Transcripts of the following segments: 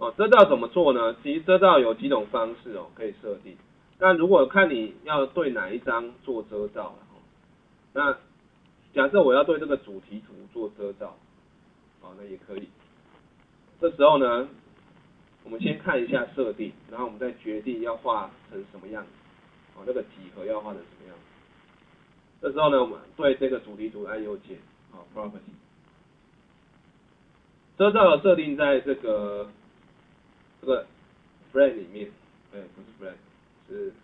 遮罩怎么做呢？其实遮罩有几种方式可以设定。那如果看你要对哪一张做遮罩那假设我要对这个主题图做遮罩，那也可以。这时候呢，我们先看一下设定，然后我们再决定要画成什么样子，那个几何要画成什么样子。这时候呢，我们对这个主题图按右键，Property。遮罩的设定在这个Frame 里面，不是 Frame， 是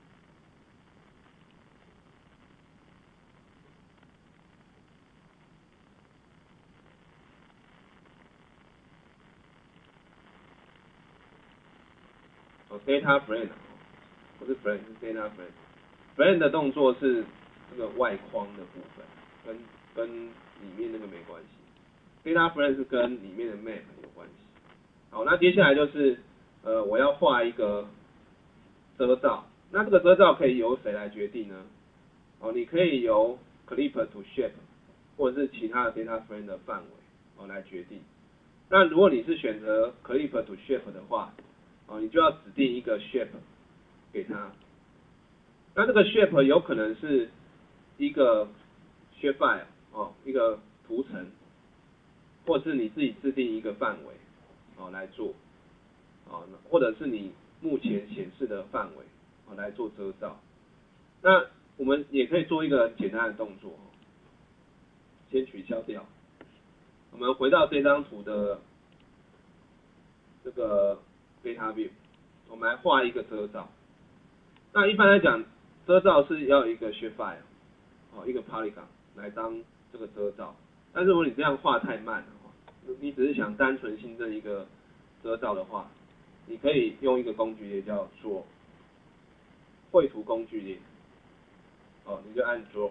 Data Frame， 不是 Frame， 是 Data Frame。Frame 的动作是这个外框的部分，跟里面那个没关系。Data Frame 是跟里面的 Map 有关系。好，那接下来就是我要画一个遮罩，那这个遮罩可以由谁来决定呢？你可以由 Clip to Shape 或者是其他的 Data Frame 的范围来决定。那如果你是选择 Clip to Shape 的话，你就要指定一个 Shape 给它。那这个 Shape 有可能是一个 Shape File 一个图层，或是你自己制定一个范围来做或者是你目前显示的范围来做遮罩。那我们也可以做一个简单的动作，先取消掉。我们回到这张图的这个 Data View， 我们来画一个遮罩。那一般来讲，遮罩是要一个 Shape File， 一个 Polygon 来当这个遮罩。但是如果你这样画太慢了，你只是想单纯新增一个遮罩的话，你可以用一个工具列叫做绘图工具列，你就按 Draw。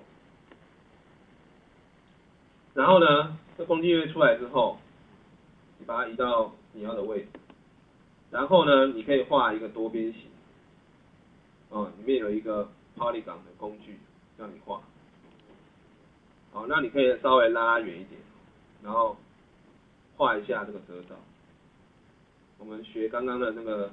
然后呢，这工具列出来之后，你把它移到你要的位置。然后呢，你可以画一个多边形，里面有一个 Polygon 的工具让你画。那你可以稍微拉远一点，然后画一下这个遮罩。我们学刚刚的那个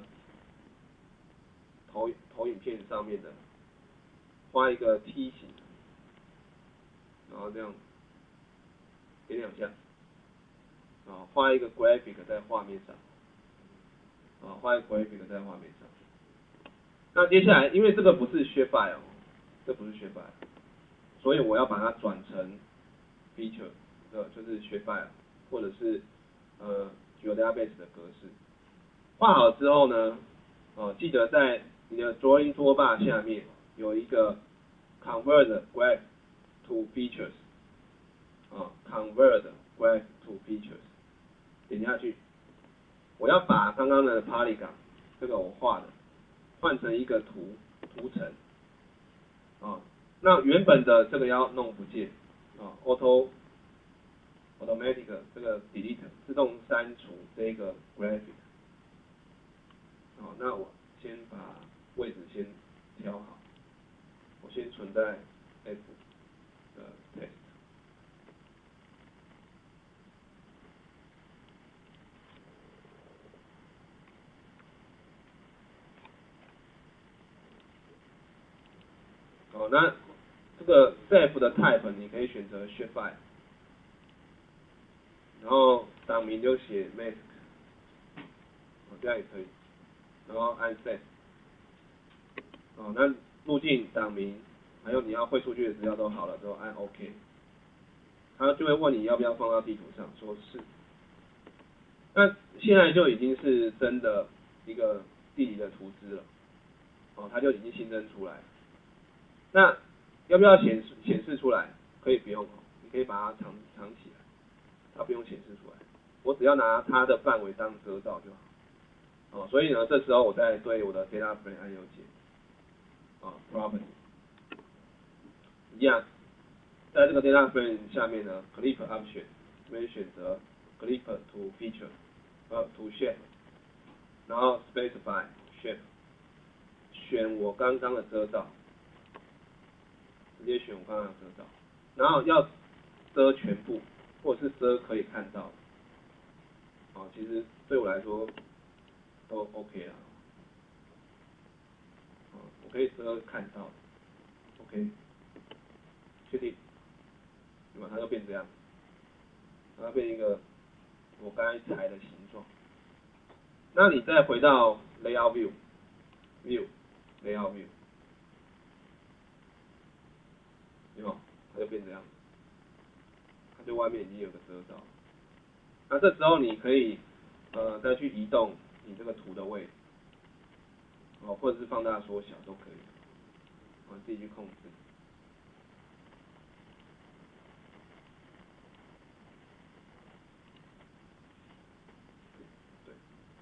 投影片上面的，画一个梯形，然后这样点两下，画一个 graphic 在画面上，画一个 graphic 在画面上。那接下来，因为这个不是 shape file， 这不是 shape file， 所以我要把它转成 feature， 就是 shape file 或者是GeoDatabase 的格式。画好之后呢，记得在你的 Drawing Toolbar 下面有一个 Convert Graph to Features，Convert Graph to Features， 点下去。我要把刚刚的 Polygon 这个我画的换成一个图层，那原本的这个要弄不见，Automatic 这个 Delete 自动删除这个 Graphic。那我先把位置先调好，我先存在 F 的 Test。那这个 Save 的 Type 你可以选择 Shapefile， 然后档名就写 Mask， 这样也可以，然后按 Set。那路径、档名，还有你要汇出去的资料都好了之后按 OK， 他就会问你要不要放到地图上，说是。那现在就已经是真的一个地理的图资了，它就已经新增出来了。那要不要显示出来？可以不用，你可以把它藏起来，它不用显示出来。我只要拿它的范围当遮罩就好。所以呢，这时候我再对我的 Data Frame 按右键，Property， 一样，在这个 Data Frame 下面呢 ，Clip Option 这边选择 Clip to Feature，to Shape， 然后 Specify Shape， 选我刚刚的遮罩。直接选我刚刚的遮罩，然后要遮全部，或者是遮可以看到。其实对我来说都 OK 啦。我可以看到 ，OK， 确定，对吧？它就变这样，它变一个我刚才裁的形状。那你再回到 Layout View，Layout View， 有没有？它就变这样，它就外面已经有个遮罩。那这时候你可以再去移动你这个图的位置，或者是放大缩小都可以，自己去控制。对，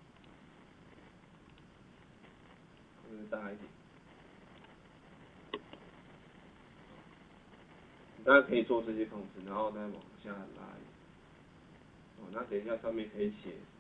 控制大一点。你当然可以做这些控制，然后再往下拉一点。那等一下上面可以写